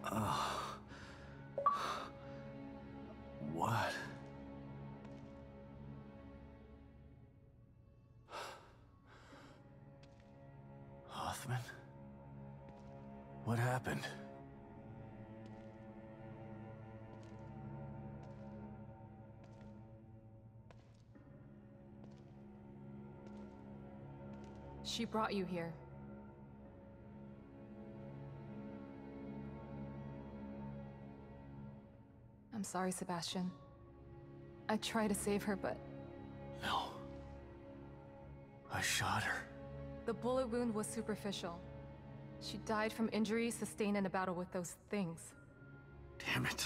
What? Hoffman? What happened? She brought you here. I'm sorry, Sebastian. I tried to save her, but... No. I shot her. The bullet wound was superficial. She died from injuries sustained in a battle with those things. Damn it.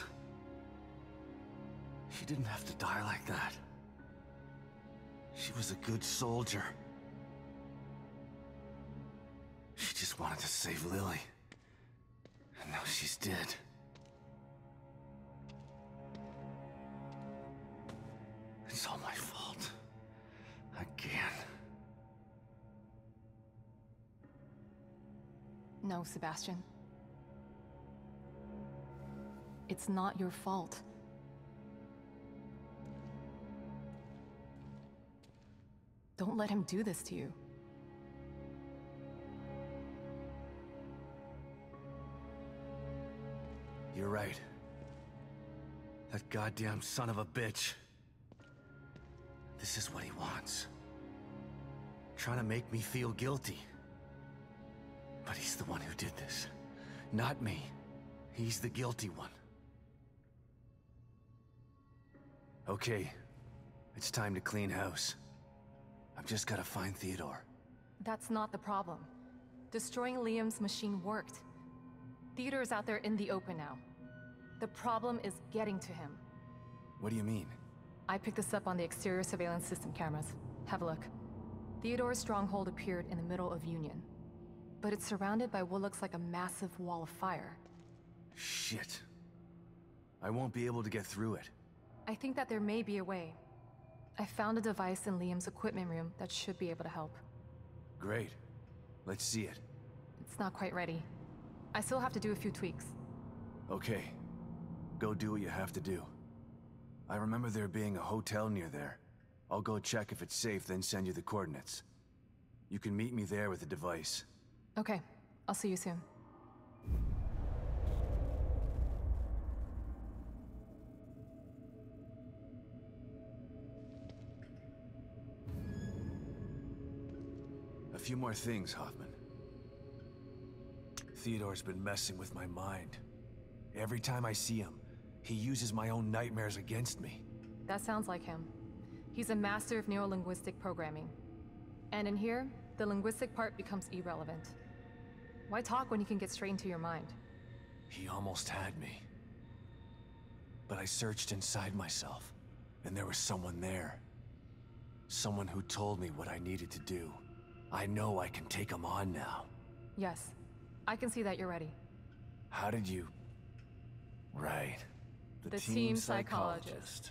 She didn't have to die like that. She was a good soldier. She just wanted to save Lily. And now she's dead. It's all my fault. Again. No, Sebastian. It's not your fault. Don't let him do this to you. You're right. That goddamn son of a bitch. This is what he wants. Trying to make me feel guilty. But he's the one who did this. Not me. He's the guilty one. Okay. It's time to clean house. I've just gotta find Theodore. That's not the problem. Destroying Liam's machine worked. Theodore is out there in the open now. The problem is getting to him. What do you mean? I picked this up on the exterior surveillance system cameras. Have a look. Theodore's stronghold appeared in the middle of Union. But it's surrounded by what looks like a massive wall of fire. Shit. I won't be able to get through it. I think that there may be a way. I found a device in Liam's equipment room that should be able to help. Great. Let's see it. It's not quite ready. I still have to do a few tweaks. Okay. Go do what you have to do. I remember there being a hotel near there. I'll go check if it's safe, then send you the coordinates. You can meet me there with the device. Okay. I'll see you soon. A few more things, Hoffman. Theodore's been messing with my mind. Every time I see him, he uses my own nightmares against me. That sounds like him. He's a master of neurolinguistic programming. And in here, the linguistic part becomes irrelevant. Why talk when you can get straight into your mind? He almost had me. But I searched inside myself, and there was someone there. Someone who told me what I needed to do. I know I can take him on now. Yes. I can see that you're ready. How did you... Right. The team psychologist.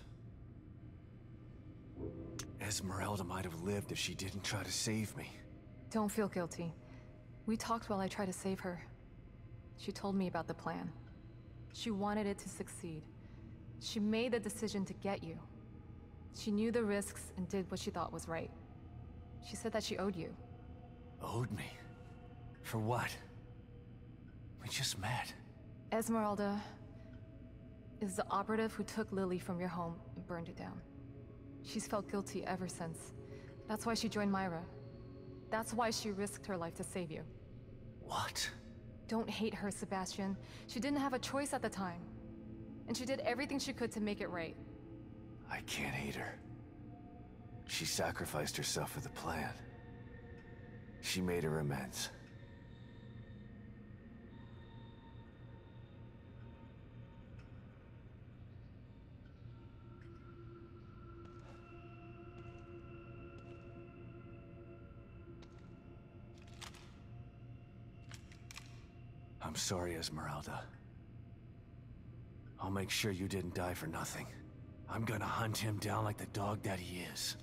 Esmeralda might have lived if she didn't try to save me. Don't feel guilty. We talked while I tried to save her. She told me about the plan. She wanted it to succeed. She made the decision to get you. She knew the risks and did what she thought was right. She said that she owed you. Owed me? For what? We just met. Esmeralda is the operative who took Lily from your home and burned it down. She's felt guilty ever since. That's why she joined Myra. That's why she risked her life to save you. What? Don't hate her, Sebastian. She didn't have a choice at the time. And she did everything she could to make it right. I can't hate her. She sacrificed herself for the plan. She made her amends. I'm sorry, Esmeralda. I'll make sure you didn't die for nothing. I'm gonna hunt him down like the dog that he is.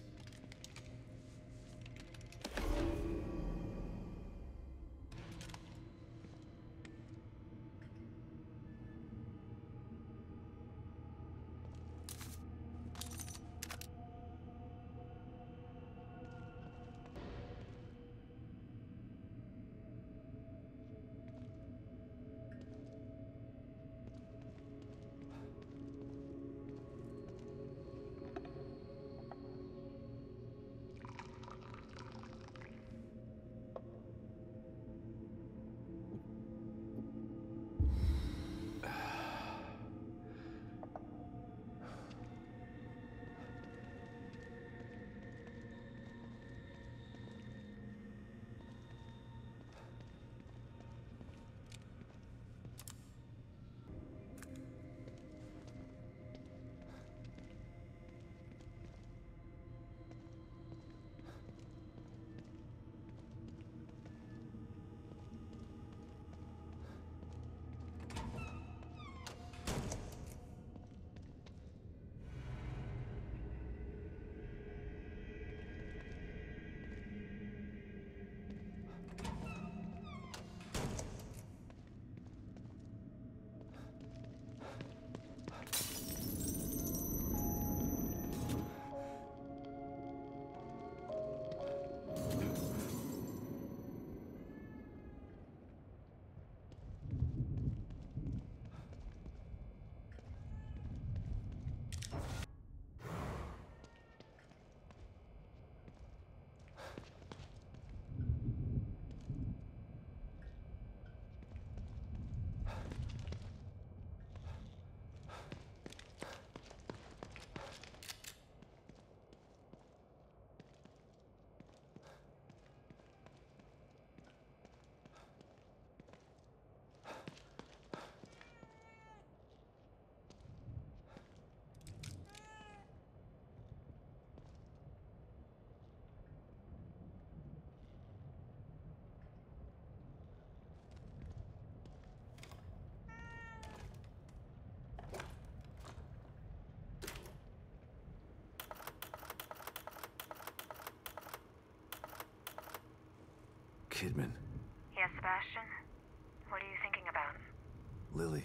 Kidman. Yes, Sebastian? What are you thinking about? Lily.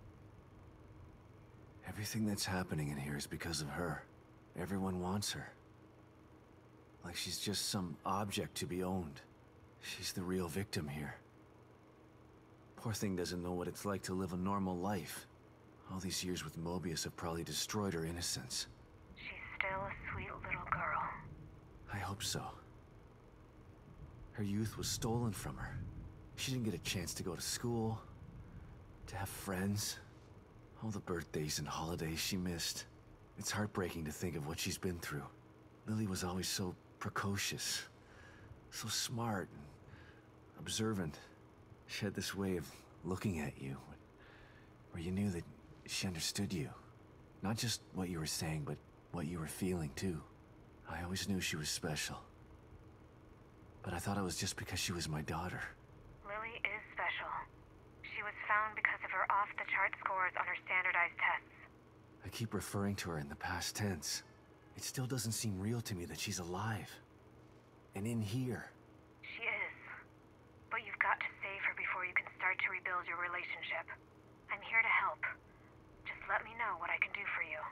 Everything that's happening in here is because of her. Everyone wants her. Like she's just some object to be owned. She's the real victim here. Poor thing doesn't know what it's like to live a normal life. All these years with Mobius have probably destroyed her innocence. She's still a sweet little girl. I hope so. Her youth was stolen from her. She didn't get a chance to go to school, to have friends. All the birthdays and holidays she missed. It's heartbreaking to think of what she's been through. Lily was always so precocious, so smart and observant. She had this way of looking at you, where you knew that she understood you. Not just what you were saying, but what you were feeling too. I always knew she was special. But I thought it was just because she was my daughter. Lily is special. She was found because of her off-the-chart scores on her standardized tests. I keep referring to her in the past tense. It still doesn't seem real to me that she's alive. And in here. She is. But you've got to save her before you can start to rebuild your relationship. I'm here to help. Just let me know what I can do for you.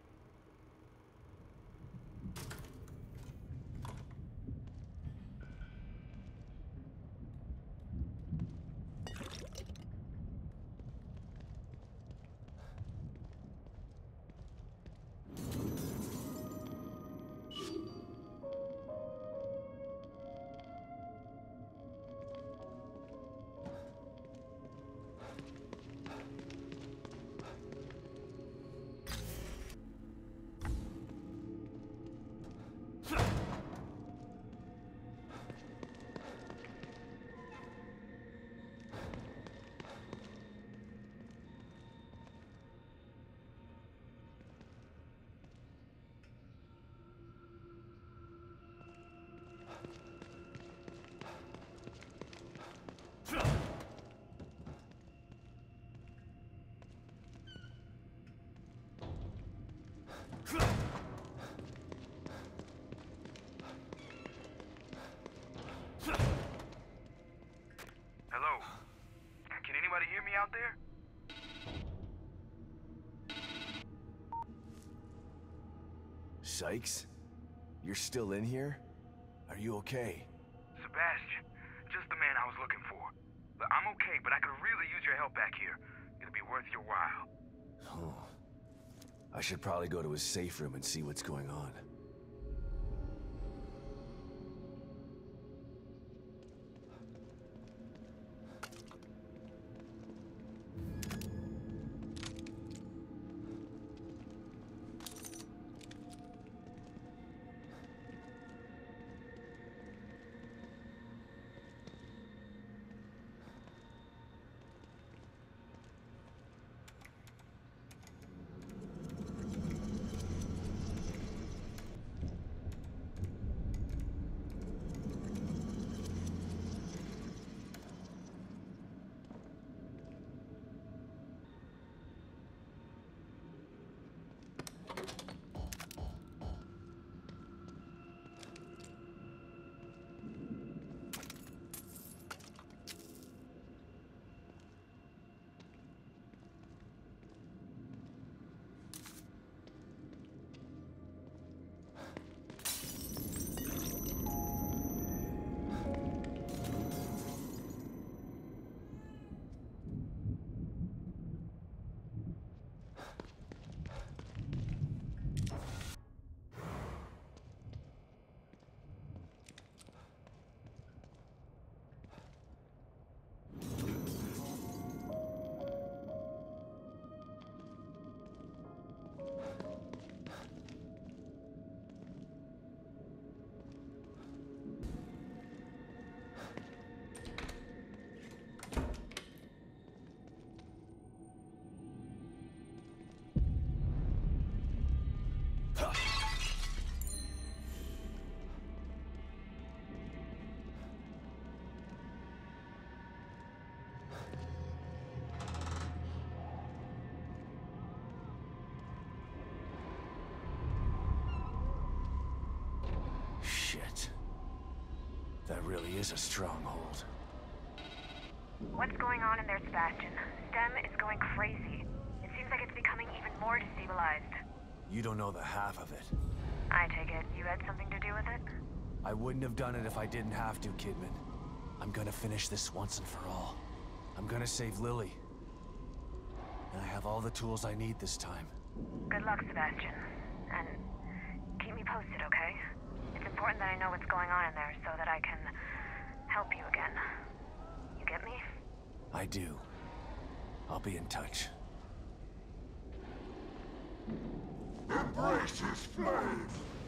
Hello? Can anybody hear me out there? Sykes? You're still in here? Are you okay? Sebastian, just the man I was looking for. Look, I'm okay, but I could really use your help back here. It'll be worth your while. Oh. I should probably go to his safe room and see what's going on. That really is a stronghold. What's going on in there, Sebastian? STEM is going crazy. It seems like it's becoming even more destabilized. You don't know the half of it. I take it you had something to do with it? I wouldn't have done it if I didn't have to, Kidman. I'm gonna finish this once and for all. I'm gonna save Lily. And I have all the tools I need this time. Good luck, Sebastian. And keep me posted, okay? It's important that I know what's going on in there so that I can help you again. You get me? I do. I'll be in touch. Embrace his flame!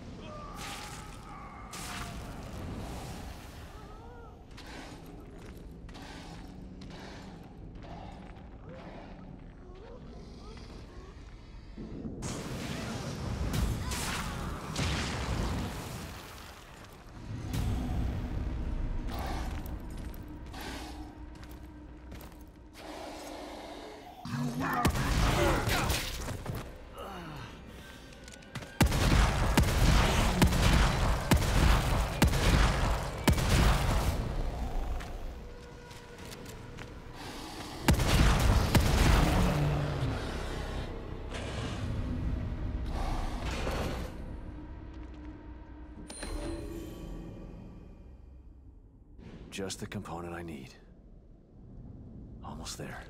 Just the component I need. Almost there.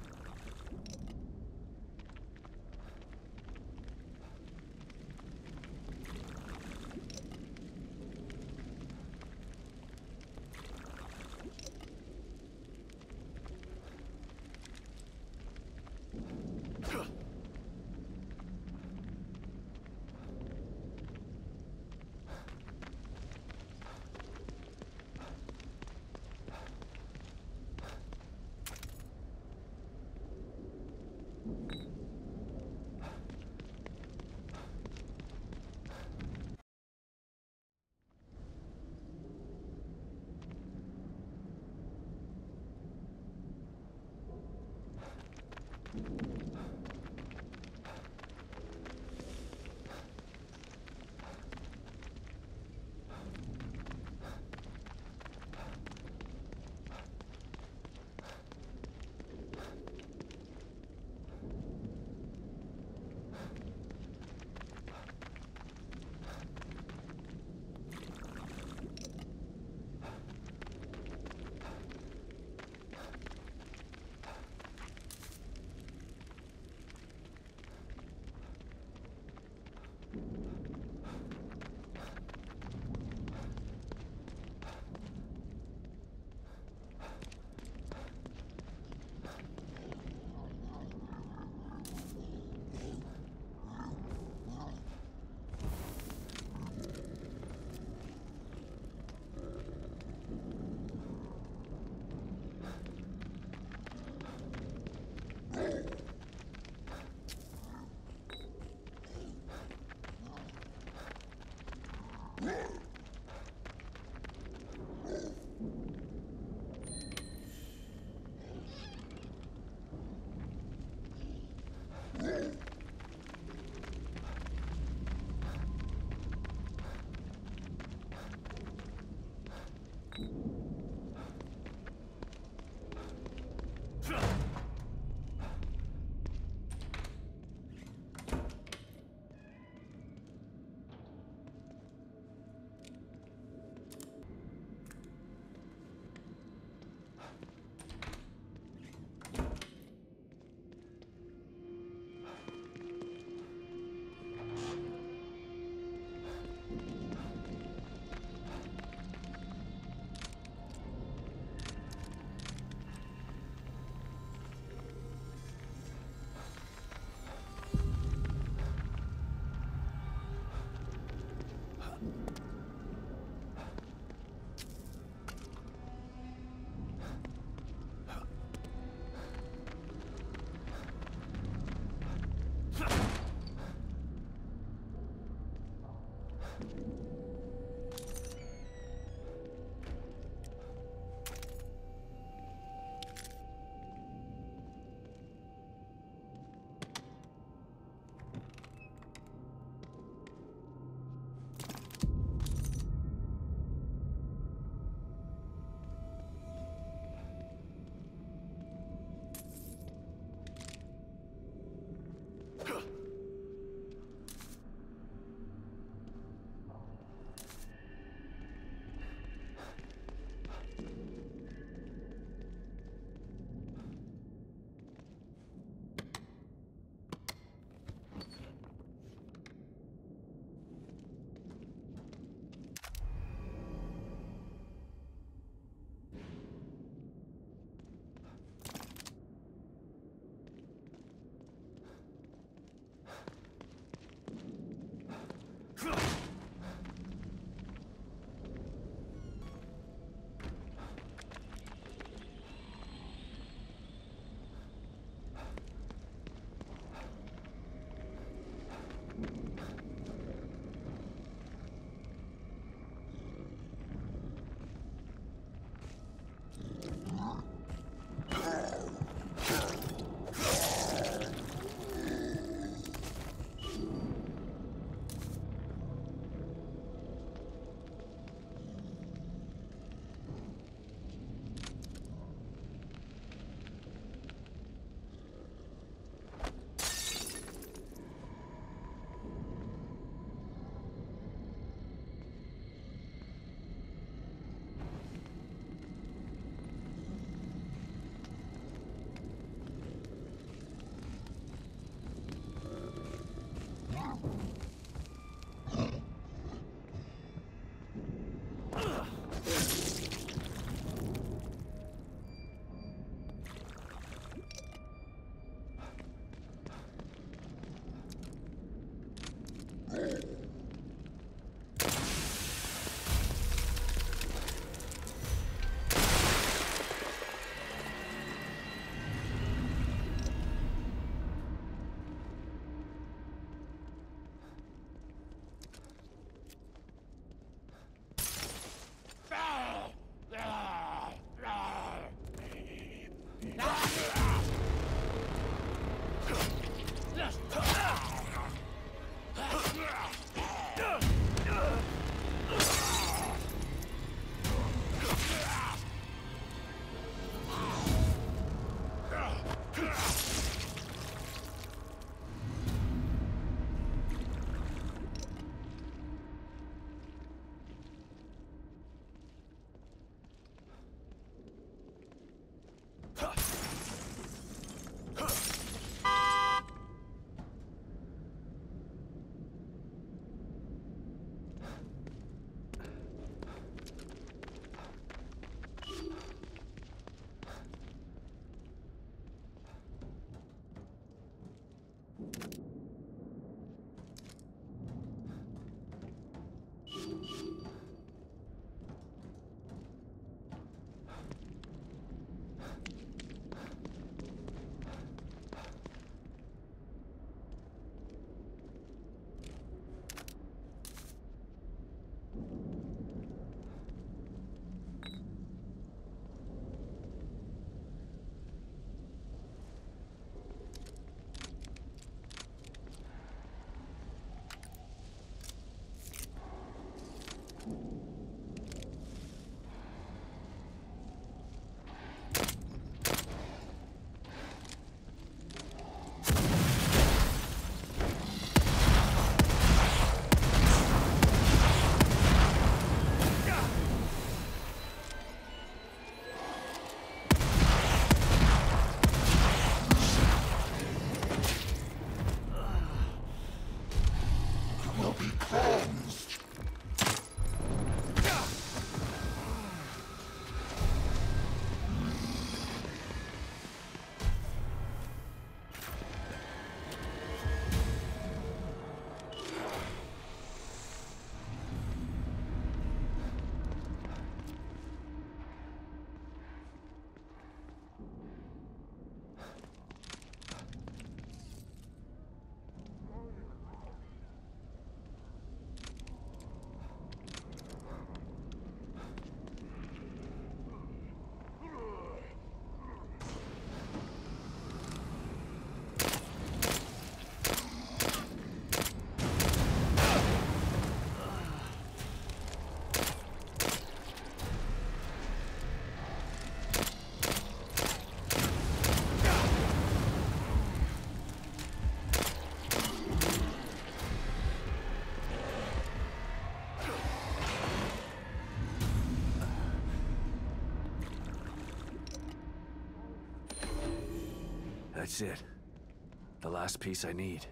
That's it. The last piece I need.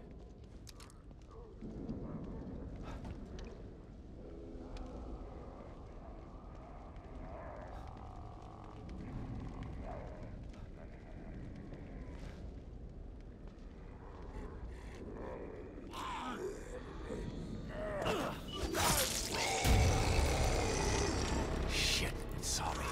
Shit, it saw me.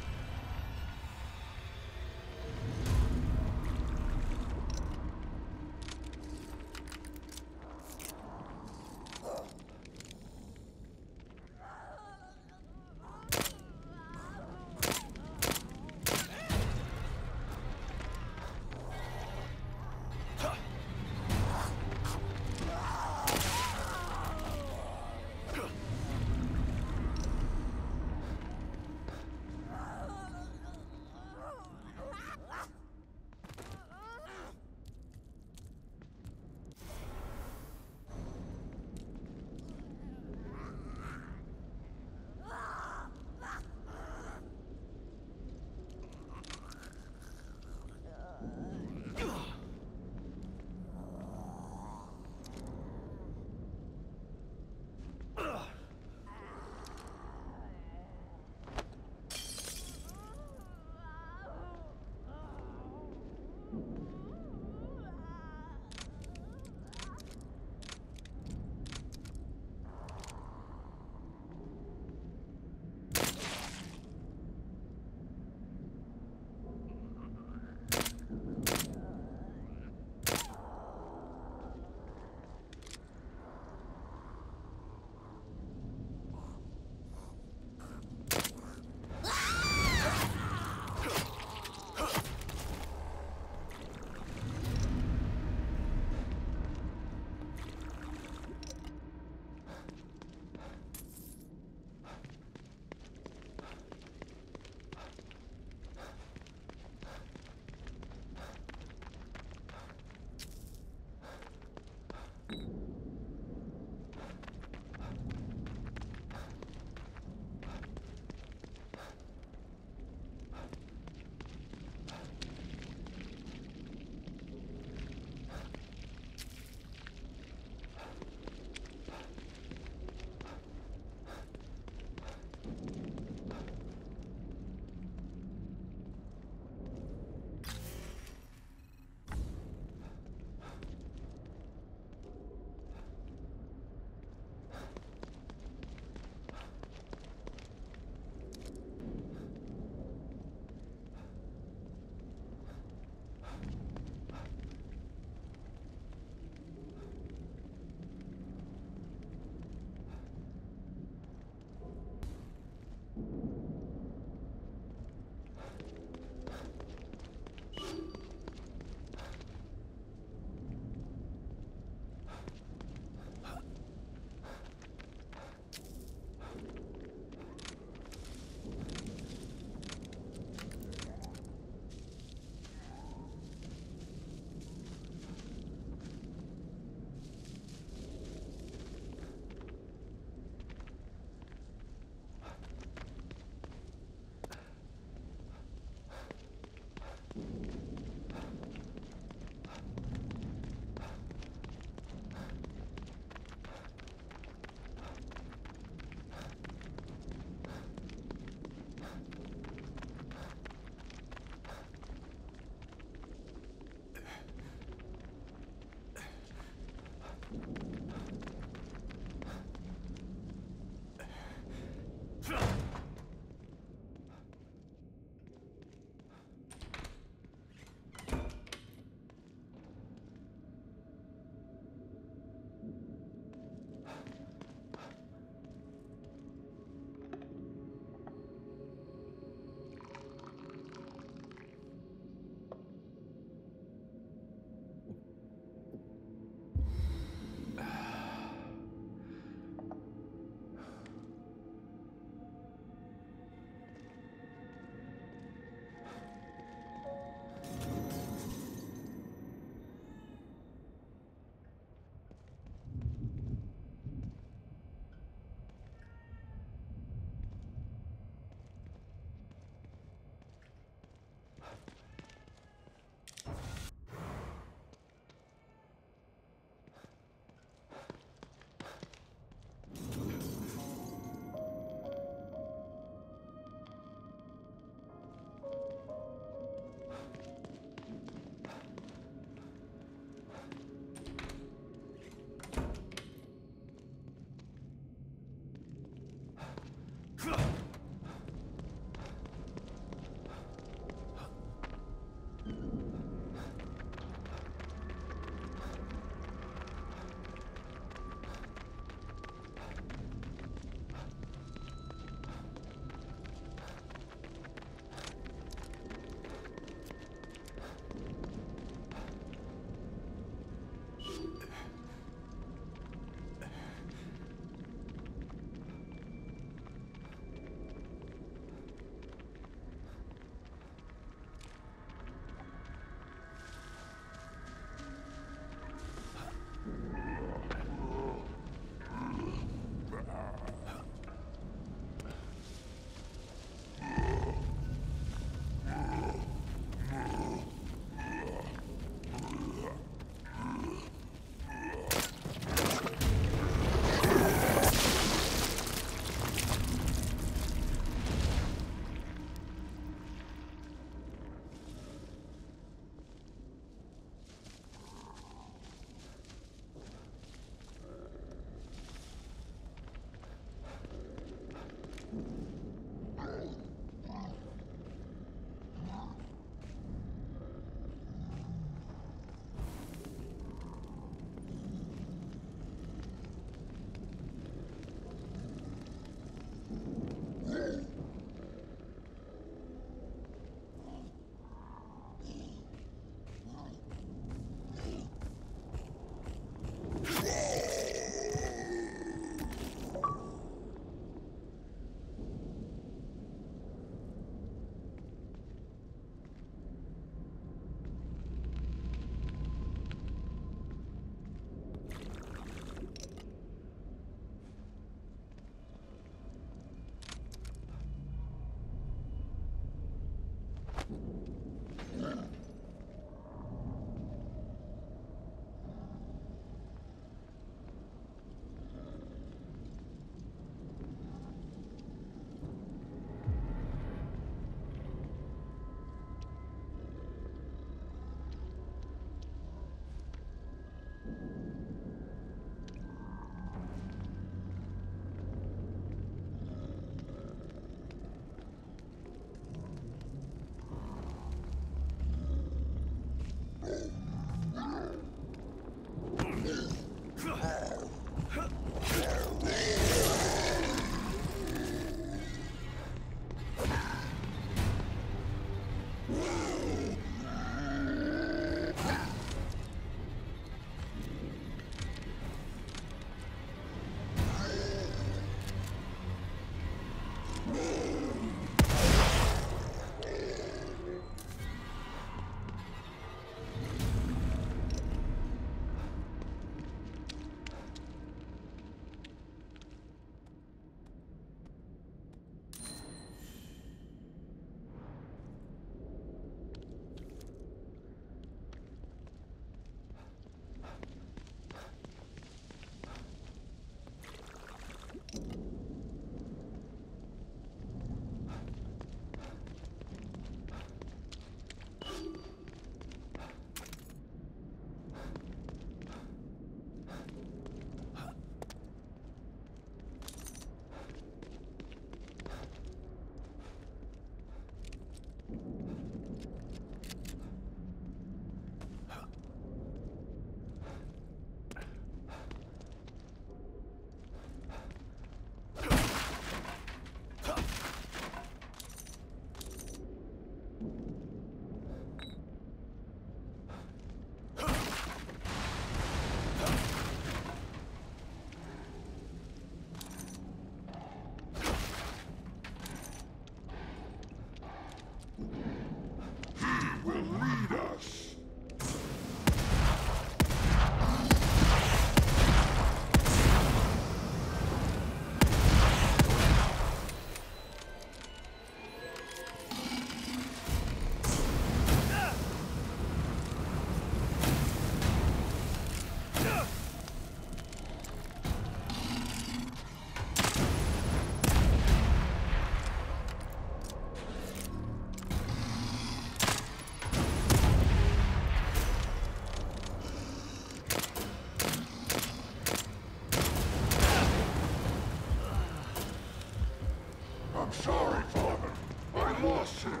I'm sorry, Father. I lost him.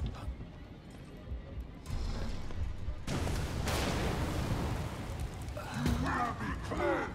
You will be cleansed.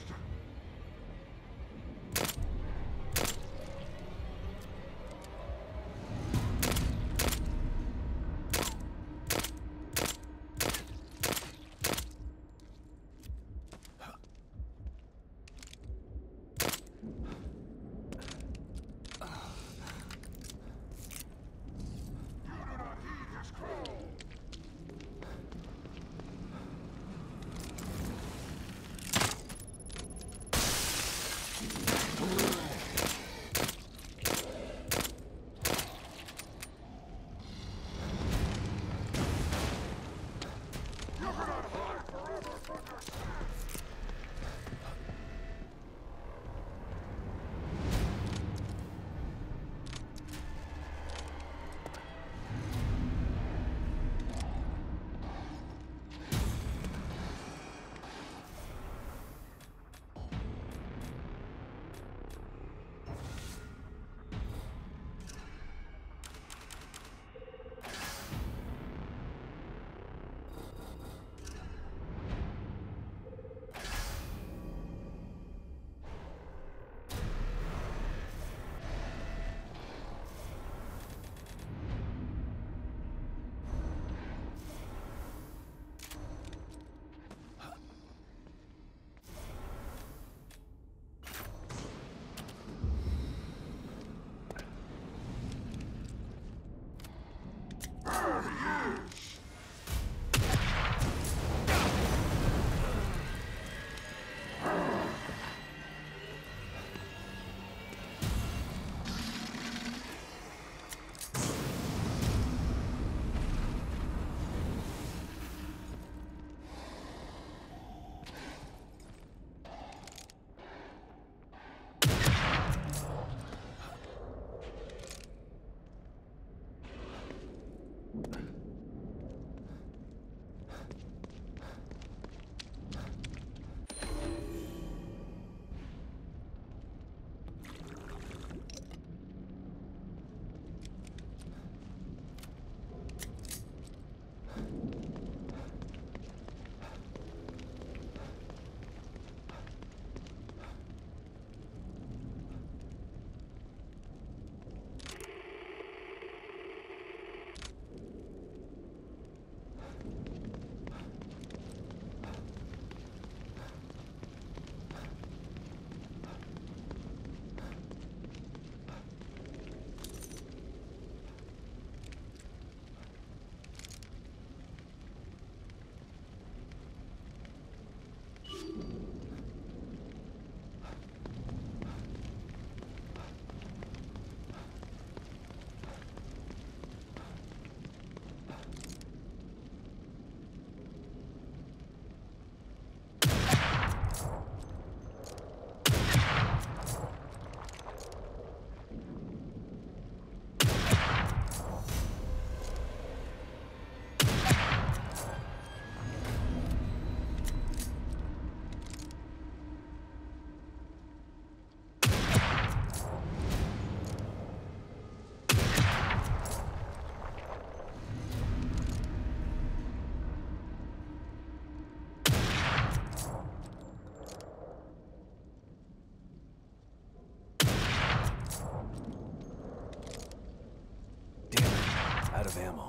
Out of ammo.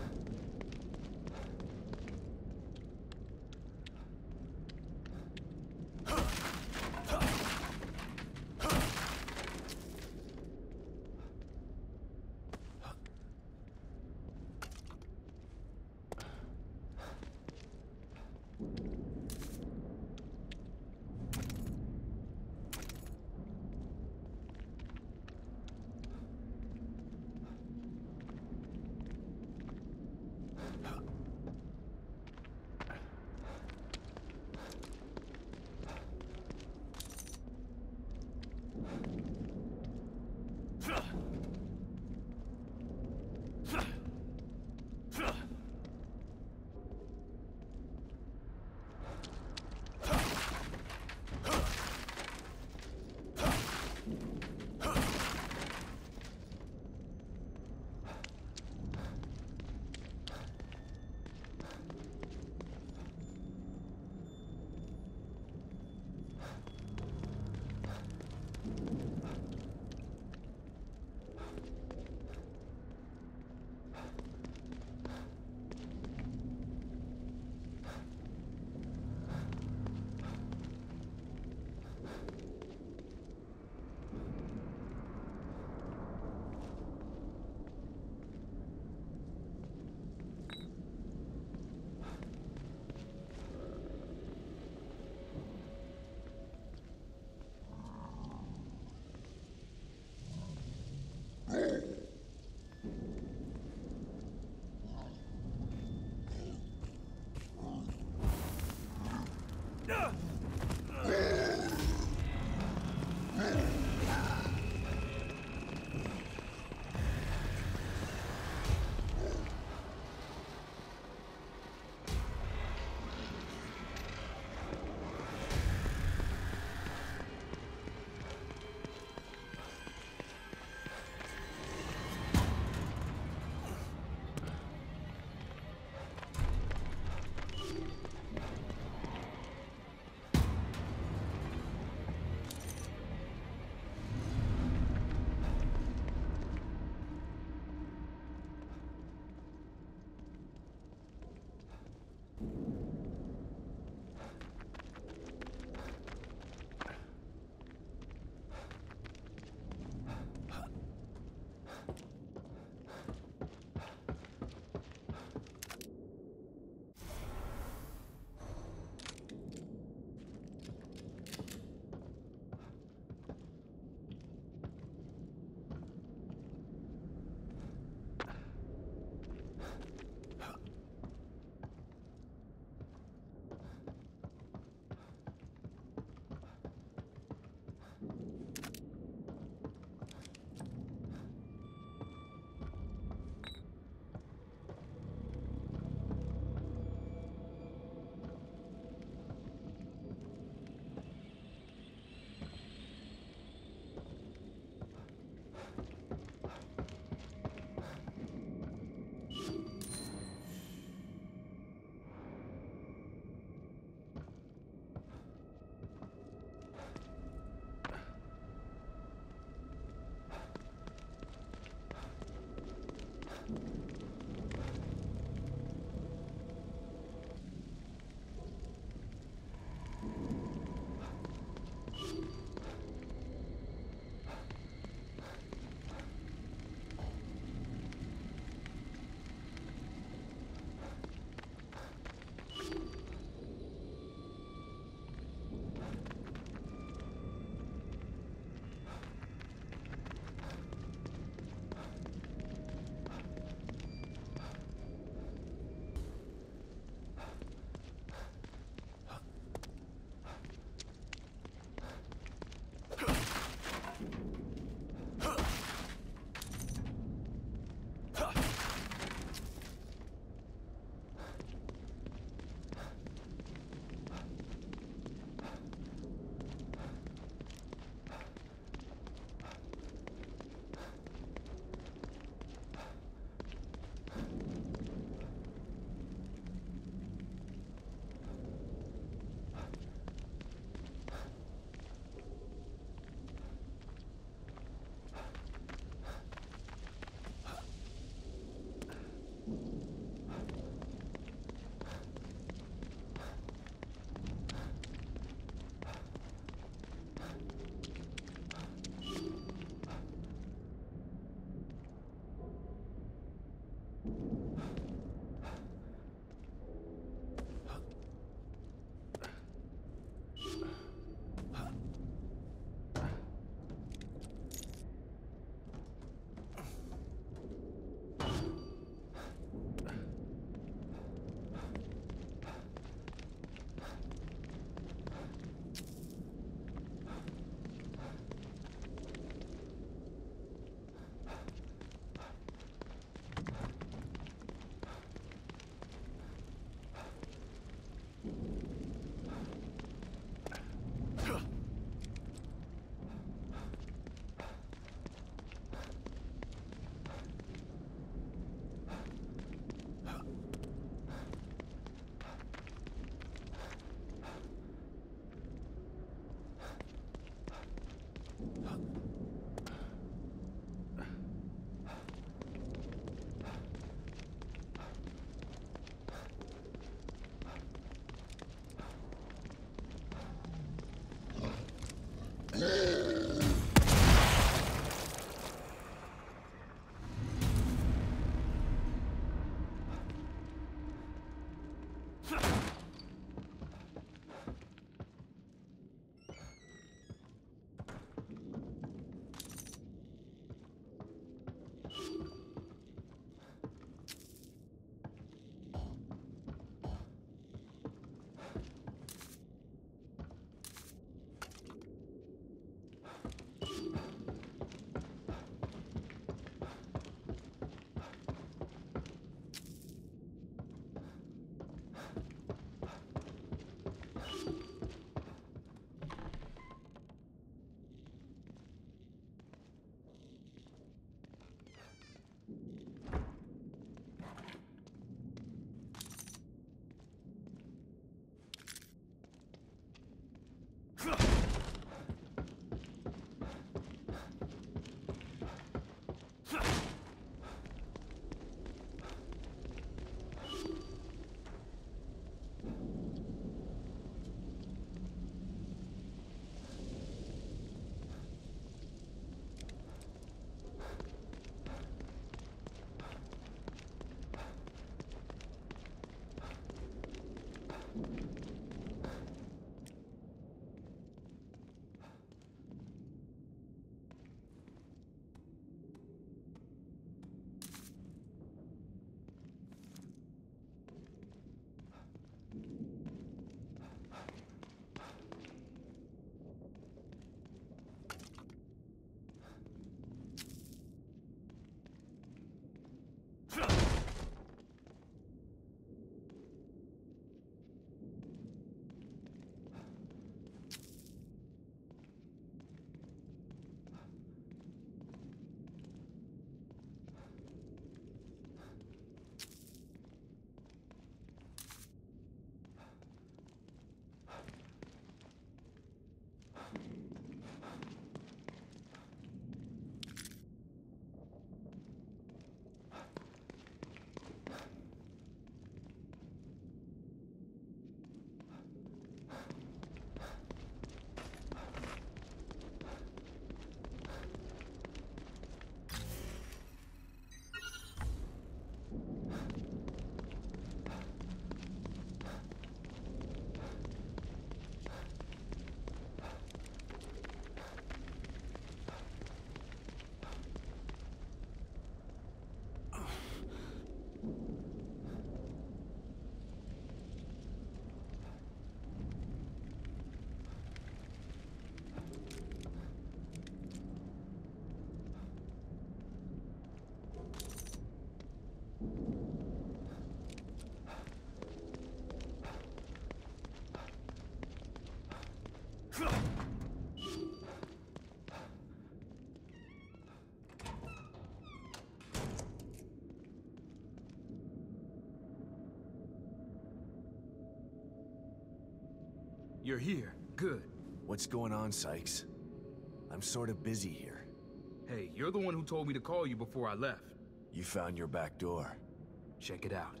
You're here. Good. What's going on, Sykes? I'm sort of busy here. Hey, you're the one who told me to call you before I left. You found your back door. Check it out.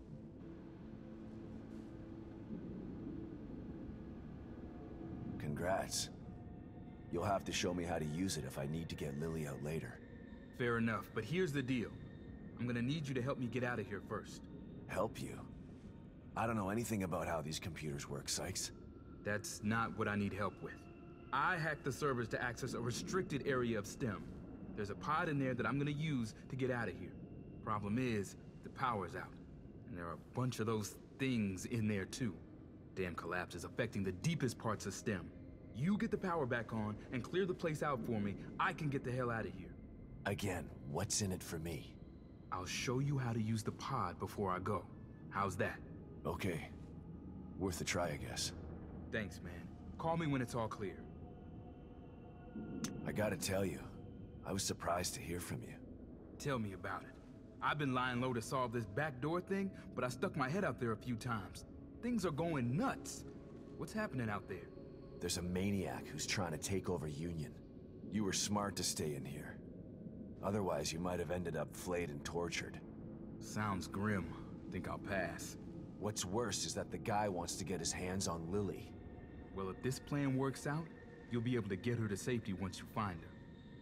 Congrats. You'll have to show me how to use it if I need to get Lily out later. Fair enough, but here's the deal. I'm gonna need you to help me get out of here first. Help you? I don't know anything about how these computers work, Sykes. That's not what I need help with. I hacked the servers to access a restricted area of STEM. There's a pod in there that I'm gonna use to get out of here. Problem is, the power's out. And there are a bunch of those things in there too. Damn collapse is affecting the deepest parts of STEM. You get the power back on and clear the place out for me, I can get the hell out of here. Again, what's in it for me? I'll show you how to use the pod before I go. How's that? Okay. Worth a try, I guess. Thanks, man. Call me when it's all clear. I gotta tell you, I was surprised to hear from you. Tell me about it. I've been lying low to solve this backdoor thing, but I stuck my head out there a few times. Things are going nuts. What's happening out there? There's a maniac who's trying to take over Union. You were smart to stay in here. Otherwise, you might have ended up flayed and tortured. Sounds grim. Think I'll pass. What's worse is that the guy wants to get his hands on Lily. Well, if this plan works out, you'll be able to get her to safety once you find her.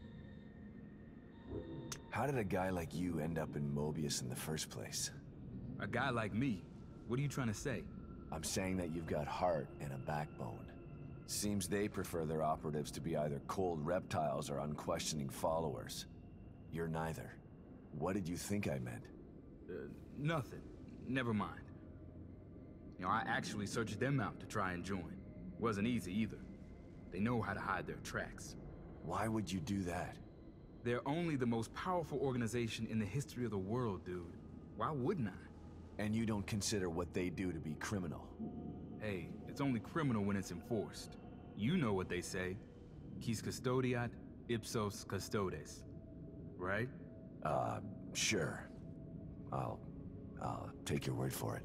How did a guy like you end up in Mobius in the first place? A guy like me? What are you trying to say? I'm saying that you've got heart and a backbone. Seems they prefer their operatives to be either cold reptiles or unquestioning followers. You're neither. What did you think I meant? Nothing. Never mind. You know, I actually searched them out to try and join. Wasn't easy either. They know how to hide their tracks. Why would you do that? They're only the most powerful organization in the history of the world, dude. Why wouldn't I? And you don't consider what they do to be criminal? Hey, it's only criminal when it's enforced. You know what they say. Quis custodiat, ipsos custodes. Right? Sure. I'll take your word for it.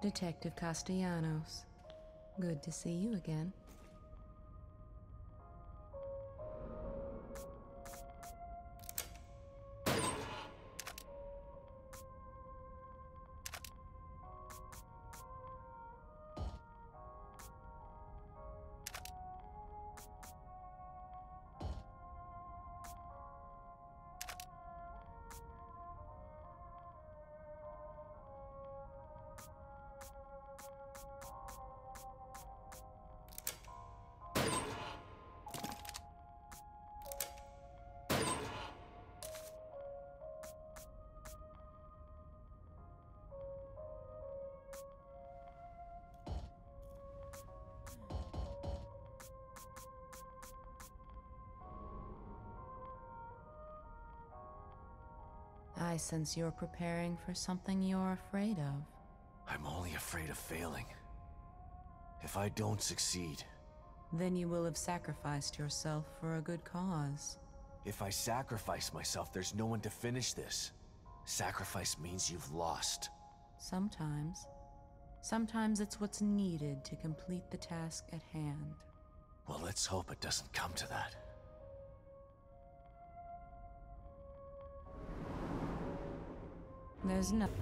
Detective Castellanos. Good to see you again. I sense you're preparing for something you're afraid of. I'm only afraid of failing. If I don't succeed... Then you will have sacrificed yourself for a good cause. If I sacrifice myself, there's no one to finish this. Sacrifice means you've lost. Sometimes. Sometimes it's what's needed to complete the task at hand. Well, let's hope it doesn't come to that. There's no...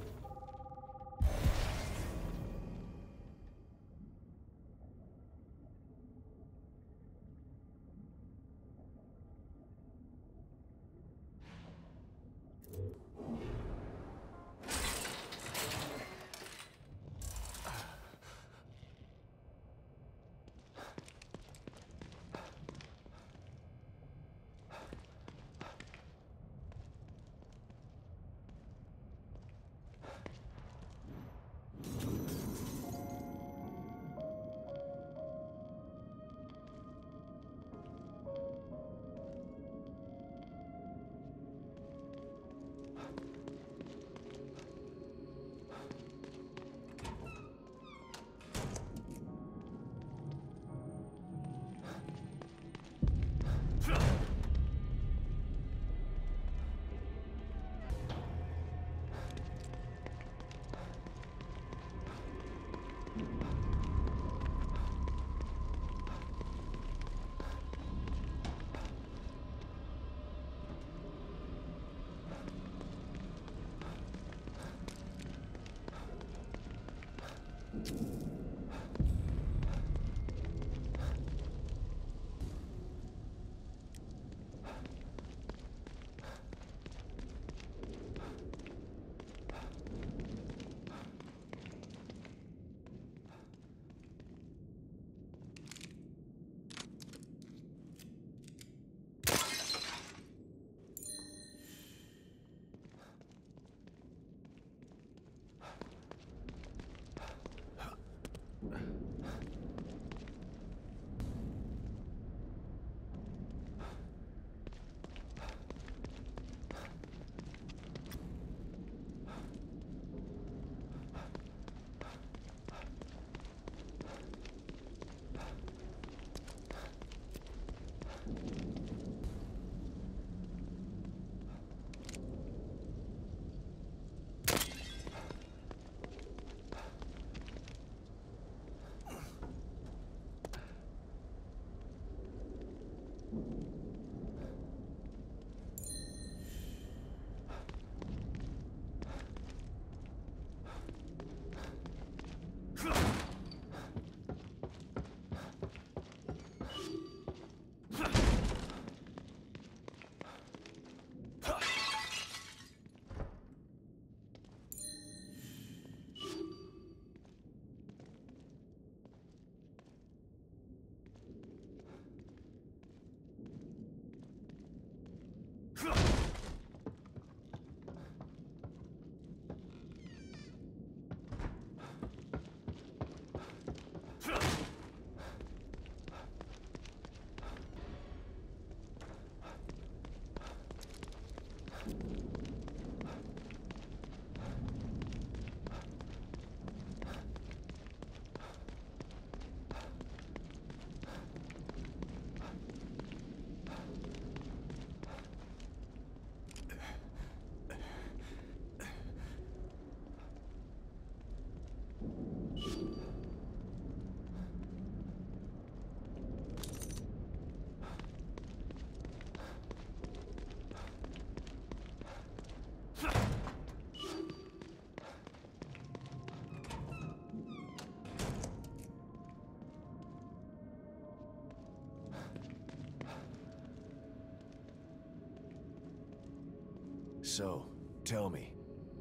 So, tell me.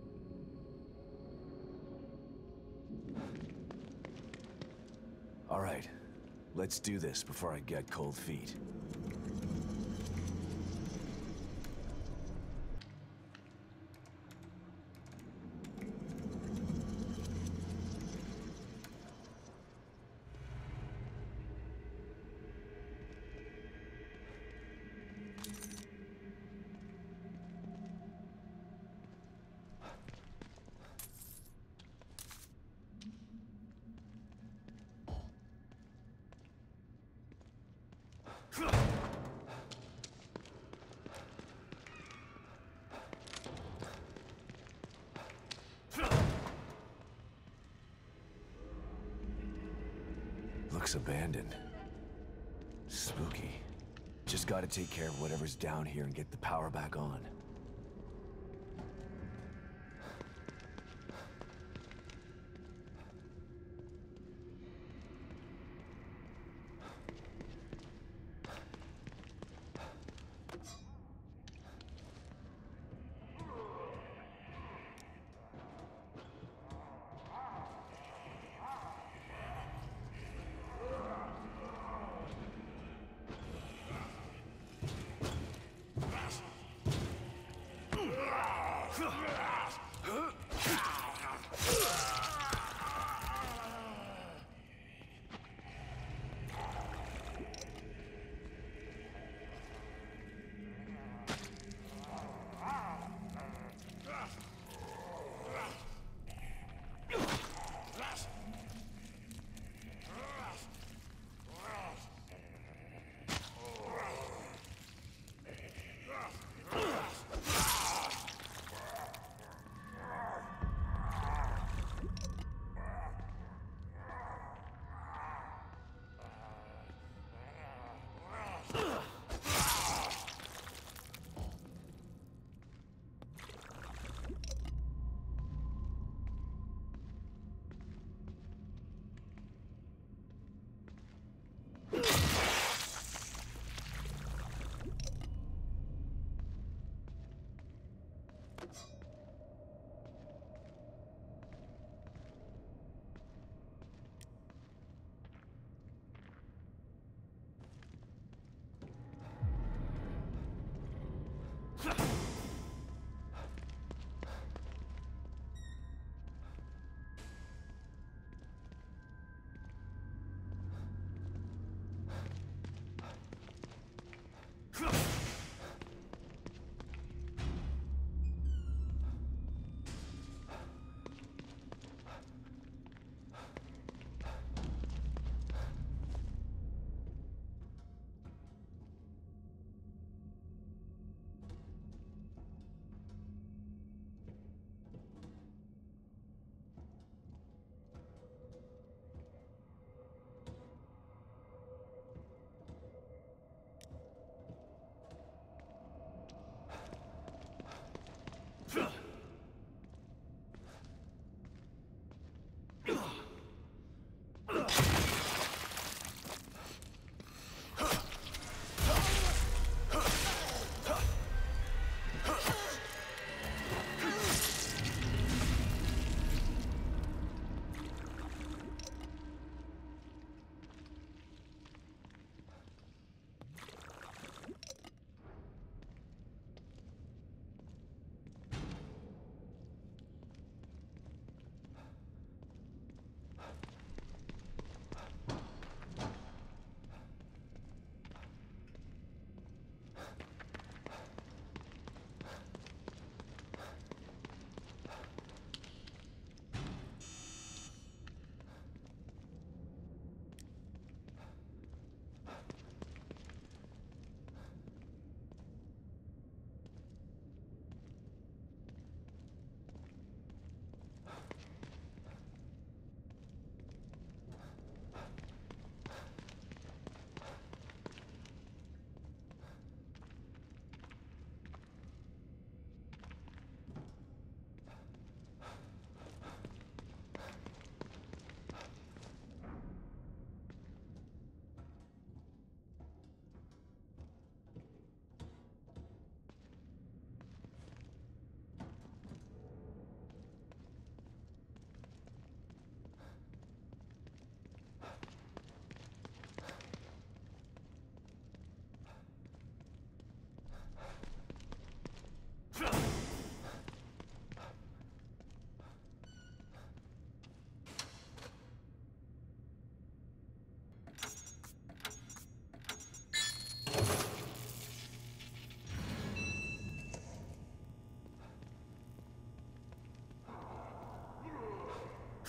All right, let's do this before I get cold feet. Looks abandoned. Spooky. Just gotta take care of whatever's down here and get the power back on.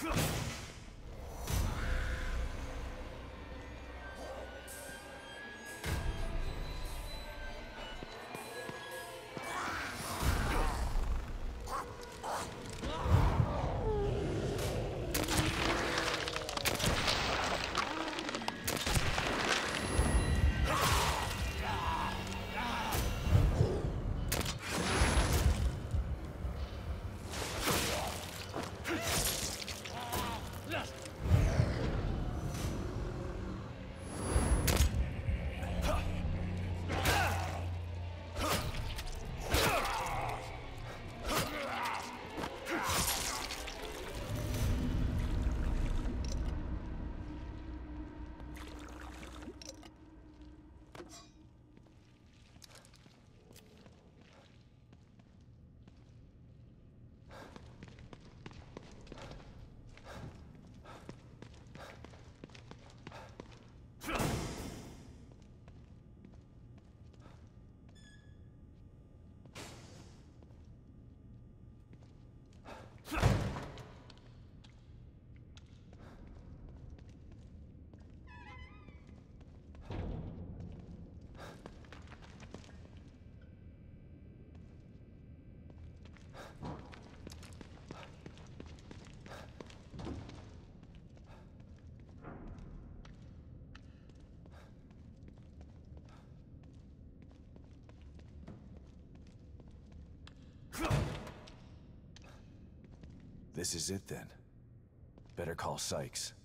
This is it then. Better call Sykes.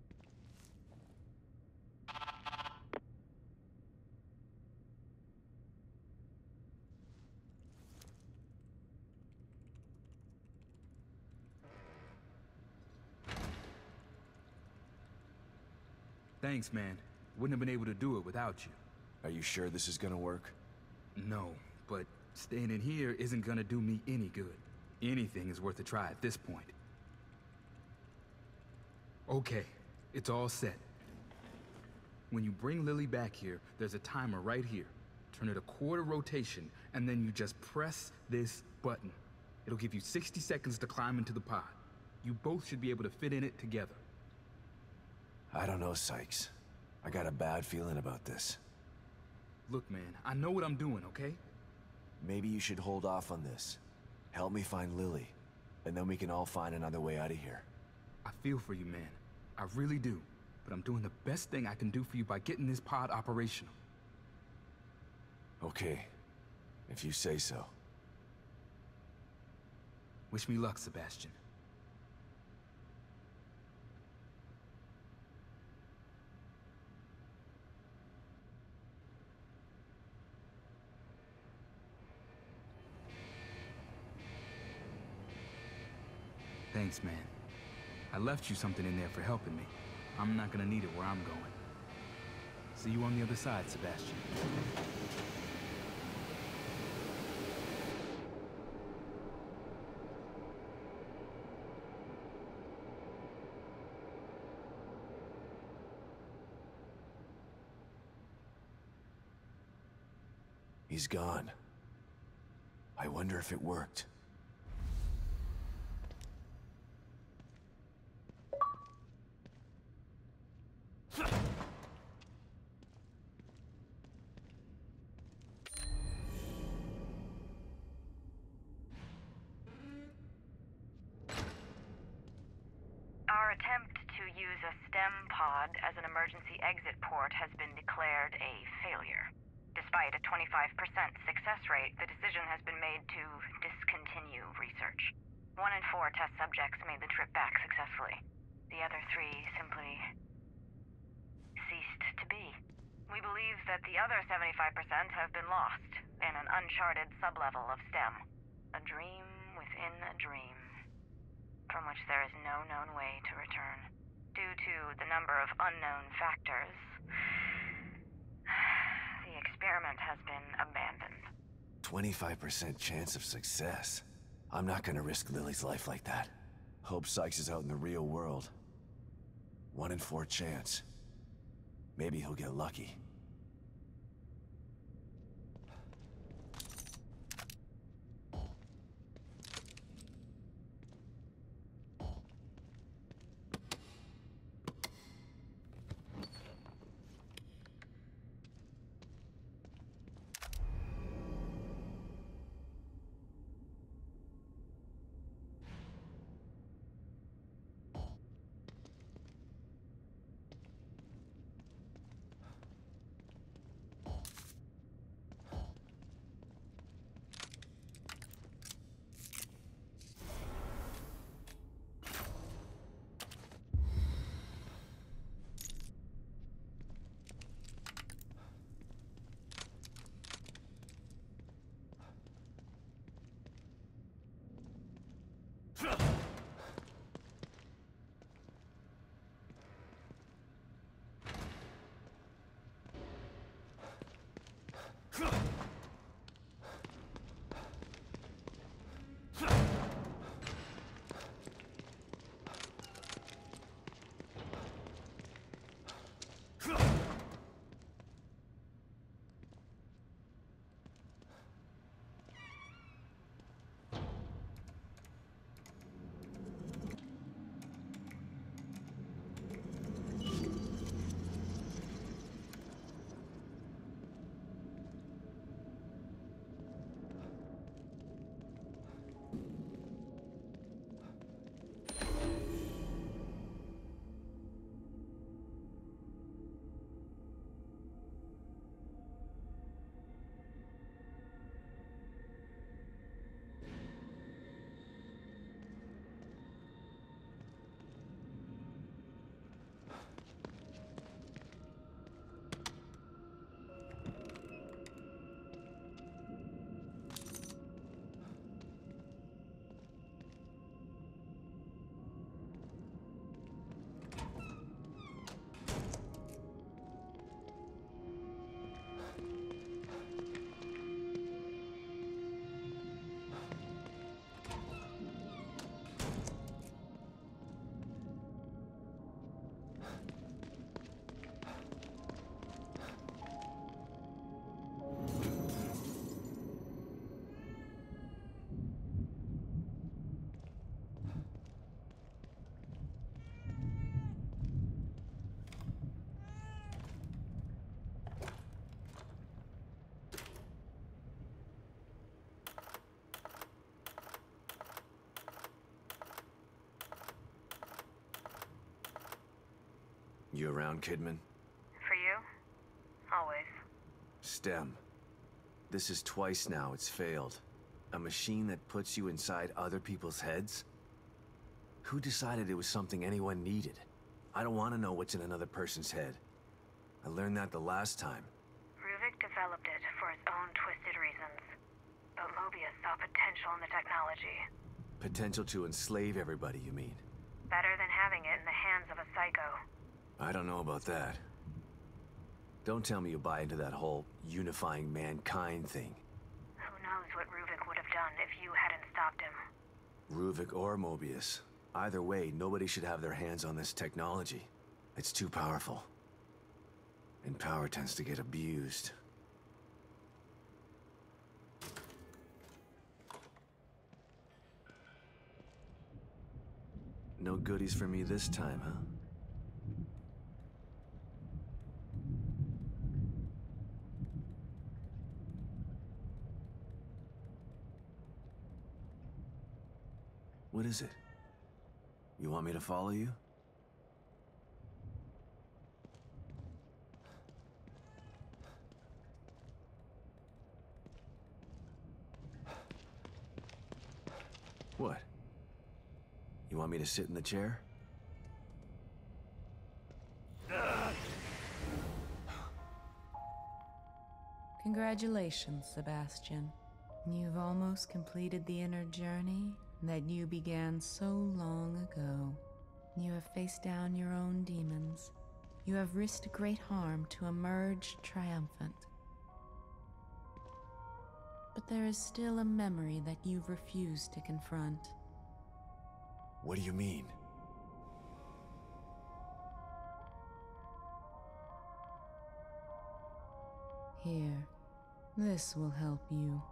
Thanks, man. Wouldn't have been able to do it without you. Are you sure this is gonna work? No, but staying in here isn't gonna do me any good. Anything is worth a try at this point. Okay, it's all set. When you bring Lily back here, there's a timer right here. Turn it a quarter rotation, and then you just press this button. It'll give you 60 seconds to climb into the pod. You both should be able to fit in it together. I don't know, Sykes. I got a bad feeling about this. Look, man, I know what I'm doing, okay? Maybe you should hold off on this. Help me find Lily, and then we can all find another way out of here. I feel for you, man. I really do. But I'm doing the best thing I can do for you by getting this pod operational. Okay, if you say so. Wish me luck, Sebastian. Thanks, man. I left you something in there for helping me. I'm not gonna need it where I'm going. See you on the other side, Sebastian. He's gone. I wonder if it worked. Our attempt to use a STEM pod as an emergency exit port has been declared a failure. Despite a 25% success rate, the decision has been made to discontinue research. 1 in 4 test subjects made the trip back successfully. The other 3 simply ceased to be. We believe that the other 75% have been lost in an uncharted sublevel of STEM. A dream within a dream, from which there is no known way to return. Due to the number of unknown factors, the experiment has been abandoned. 25% chance of success. I'm not gonna risk Lily's life like that. Hope Sykes is out in the real world. 1 in 4 chance. Maybe he'll get lucky. You around, Kidman? For you? Always. STEM. This is twice now it's failed. A machine that puts you inside other people's heads? Who decided it was something anyone needed? I don't want to know what's in another person's head. I learned that the last time. Ruvik developed it for his own twisted reasons. But Mobius saw potential in the technology. Potential to enslave everybody, you mean? Better than having it in the hands of a psycho. I don't know about that. Don't tell me you buy into that whole unifying mankind thing. Who knows what Ruvik would have done if you hadn't stopped him. Ruvik or Mobius. Either way, nobody should have their hands on this technology. It's too powerful. And power tends to get abused. No goodies for me this time, huh? What is it? You want me to follow you? What? You want me to sit in the chair? Congratulations, Sebastian. You've almost completed the inner journey that you began so long ago. You have faced down your own demons. You have risked great harm to emerge triumphant. But there is still a memory that you've refused to confront. What do you mean? Here, this will help you.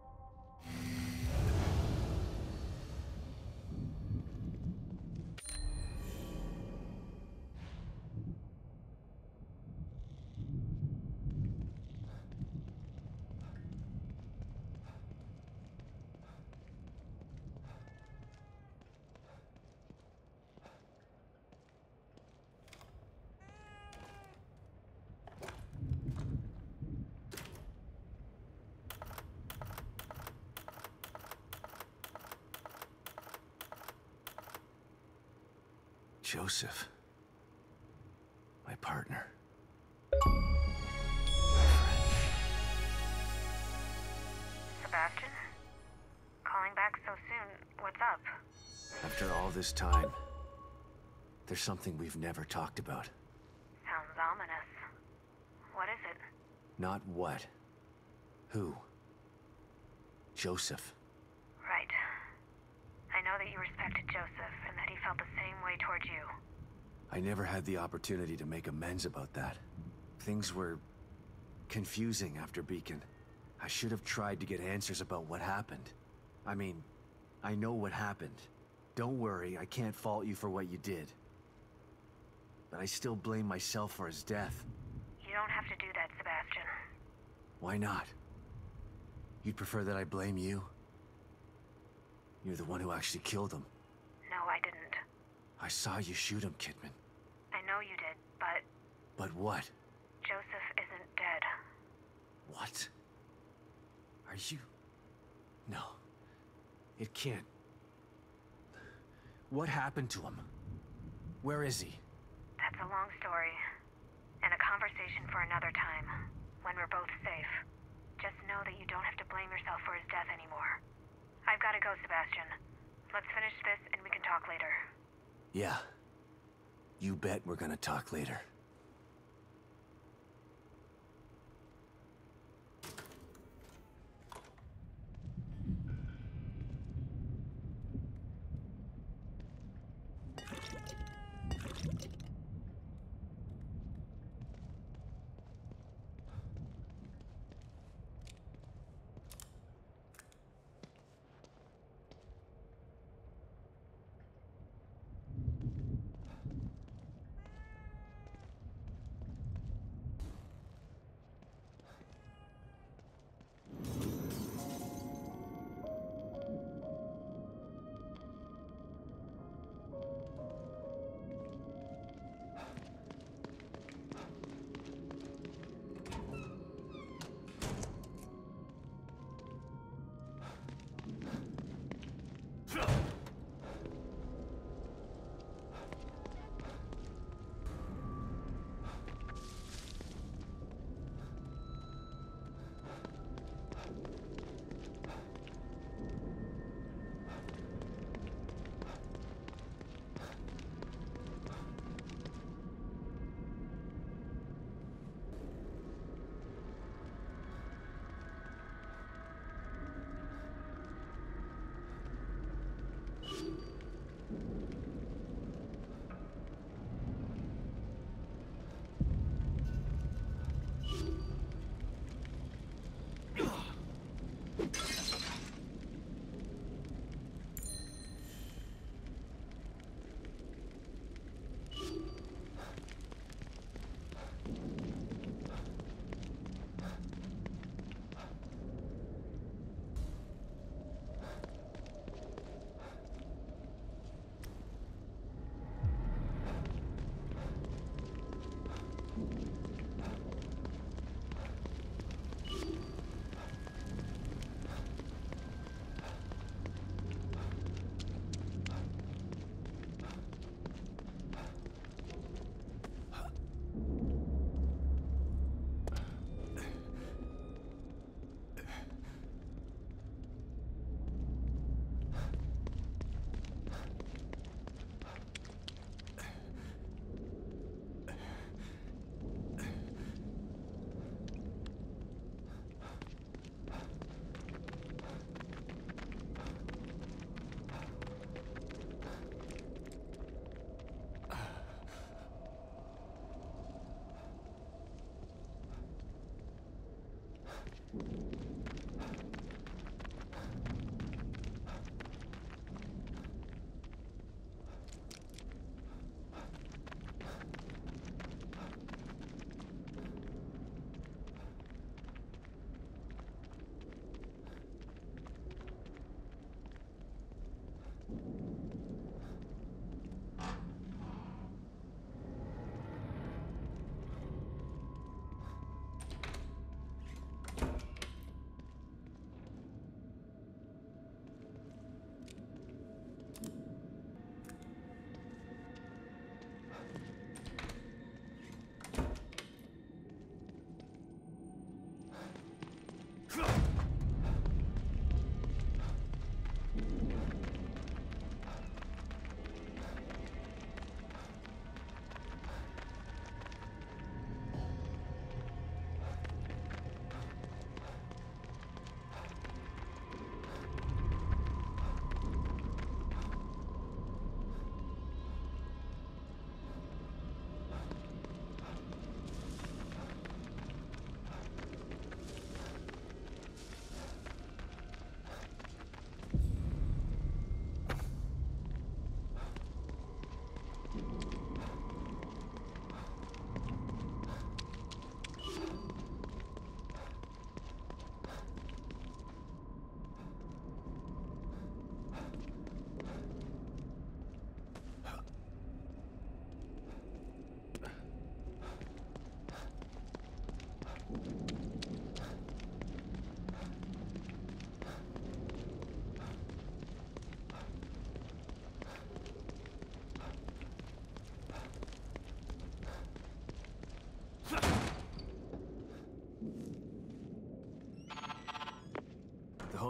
Joseph. My partner. Sebastian? Calling back so soon, what's up? After all this time, there's something we've never talked about. Sounds ominous. What is it? Not what. Who? Joseph. Right. I know that you respected Joseph and that he felt the same way towards you. I never had the opportunity to make amends about that. Things were confusing after Beacon. I should have tried to get answers about what happened. I mean, I know what happened. Don't worry, I can't fault you for what you did. But I still blame myself for his death. You don't have to do that, Sebastian. Why not? You'd prefer that I blame you? You're the one who actually killed him. No, I didn't. I saw you shoot him, Kidman. I know you did, but But what? Joseph isn't dead. What? Are you... No. It can't. What happened to him? Where is he? That's a long story. And a conversation for another time, when we're both safe. Just know that you don't have to blame yourself for his death anymore. I've got to go, Sebastian. Let's finish this and we can talk later. Yeah. You bet we're gonna talk later.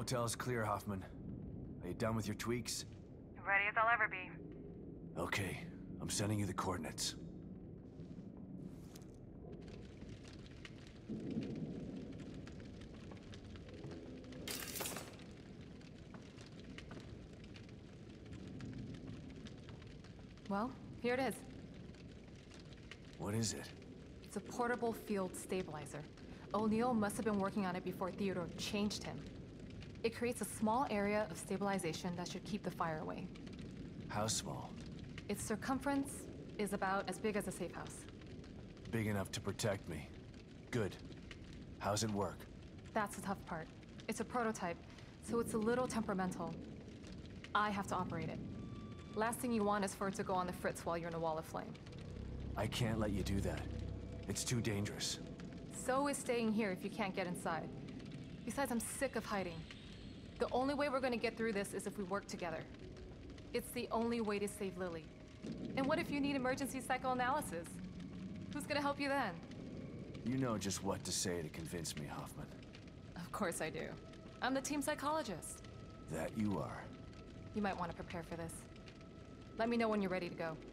hotel's clear, Hoffman. Are you done with your tweaks? Ready as I'll ever be. Okay, I'm sending you the coordinates. Well, here it is. What is it? It's a portable field stabilizer. O'Neill must have been working on it before Theodore changed him. It creates a small area of stabilization that should keep the fire away. How small? Its circumference is about as big as a safe house. Big enough to protect me. Good. How's it work? That's the tough part. It's a prototype, so it's a little temperamental. I have to operate it. Last thing you want is for it to go on the fritz while you're in a wall of flame. I can't let you do that. It's too dangerous. So is staying here if you can't get inside. Besides, I'm sick of hiding. The only way we're gonna get through this is if we work together. It's the only way to save Lily. And what if you need emergency psychoanalysis? Who's gonna help you then? You know just what to say to convince me, Hoffman. Of course I do. I'm the team psychologist. That you are. You might want to prepare for this. Let me know when you're ready to go.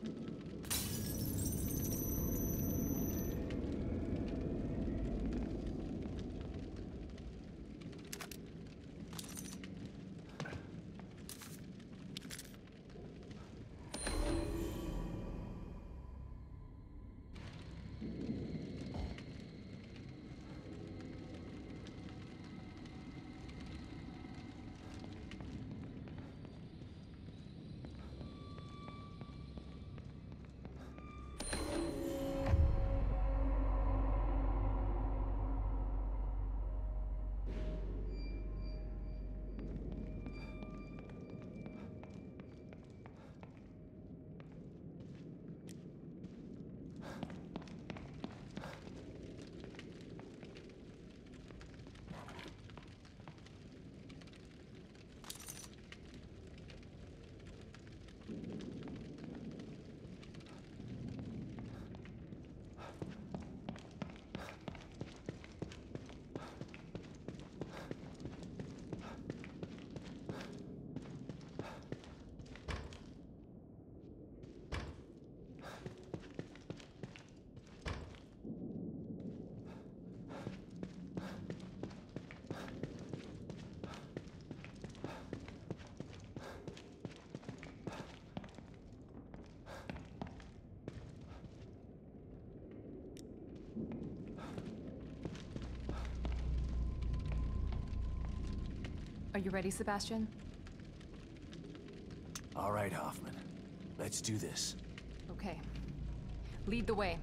Are you ready, Sebastian? All right, Hoffman. Let's do this. Okay. Lead the way.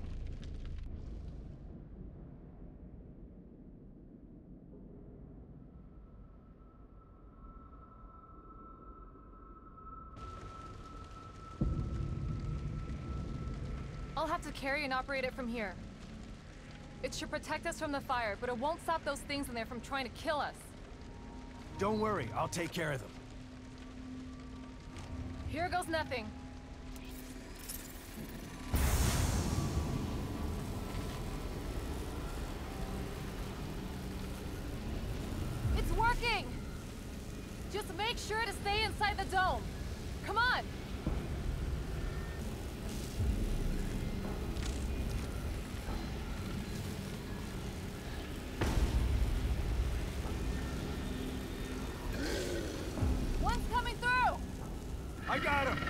I'll have to carry and operate it from here. It should protect us from the fire, but it won't stop those things in there from trying to kill us. Don't worry, I'll take care of them. Here goes nothing. It's working! Just make sure to stay inside the dome. Come on! One's coming through! I got him!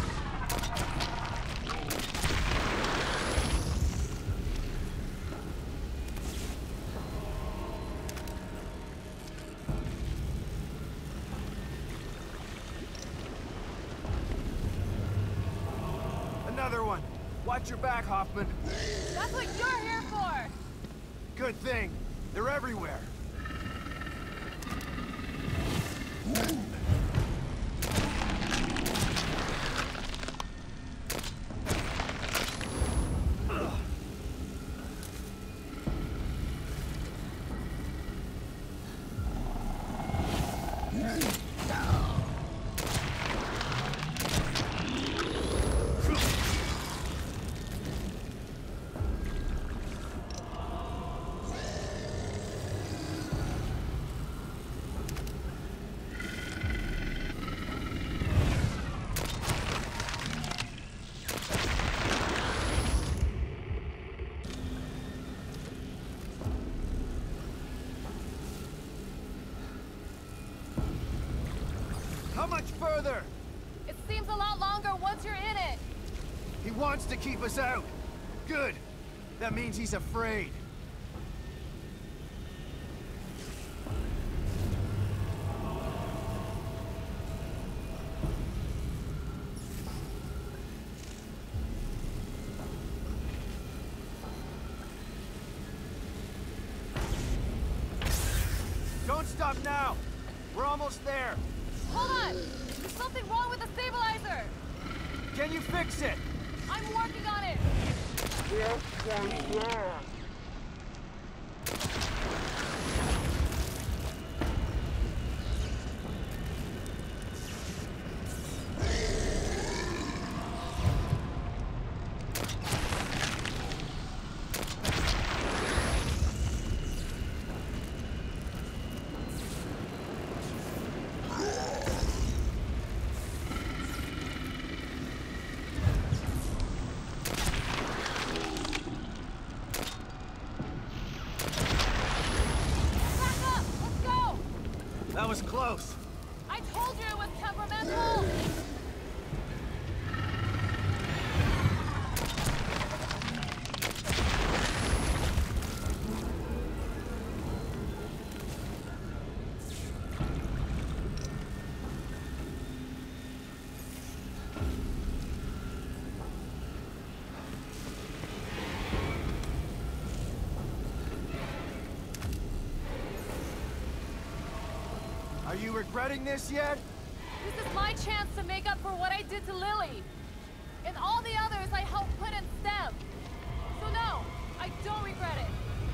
Another one! Watch your back, Hoffman! That's what you're here for! Good thing! They're everywhere! further! It seems a lot longer once you're in it. He wants to keep us out. Good. That means he's afraid. Don't stop now! We're almost there! Hold on! There's something wrong with the stabilizer! Can you fix it? I'm working on it! That was close. I told you it was temperamental! Are you regretting this yet? This is my chance to make up for what I did to Lily. And all the others I helped put in STEM. So no, I don't regret it.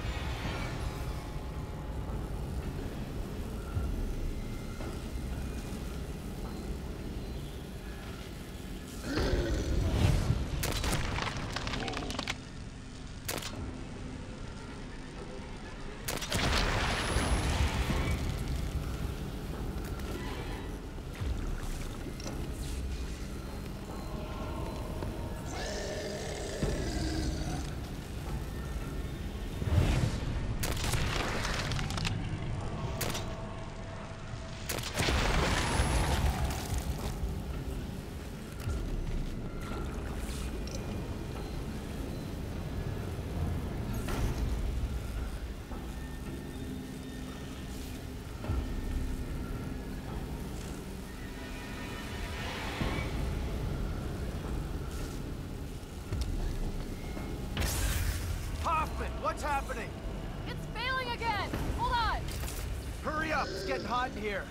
What's happening? It's failing again! Hold on! Hurry up! It's getting hot in here.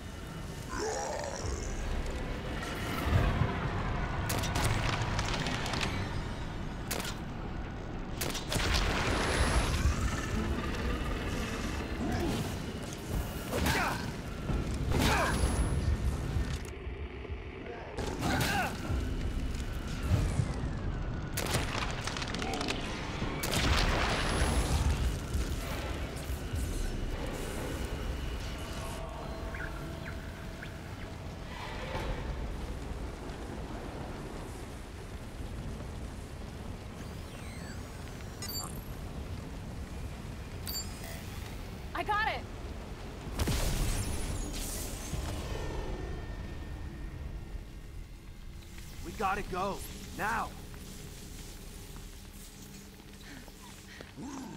I got it! We gotta go. Now!